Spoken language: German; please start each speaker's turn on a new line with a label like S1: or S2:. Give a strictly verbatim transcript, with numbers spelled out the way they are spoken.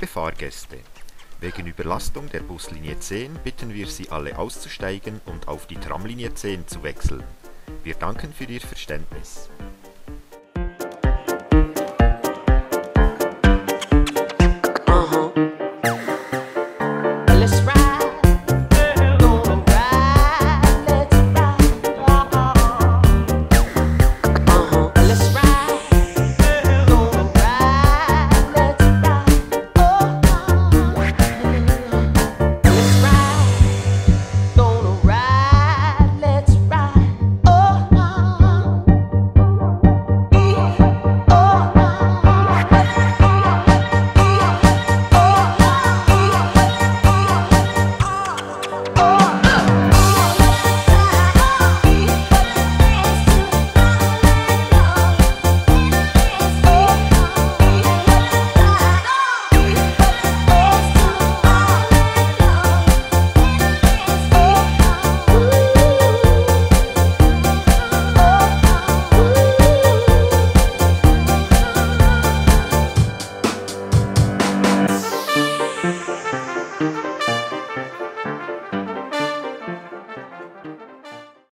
S1: Liebe Fahrgäste, wegen Überlastung der Buslinie zehn bitten wir Sie alle auszusteigen und auf die Tramlinie zehn zu wechseln. Wir danken für Ihr Verständnis.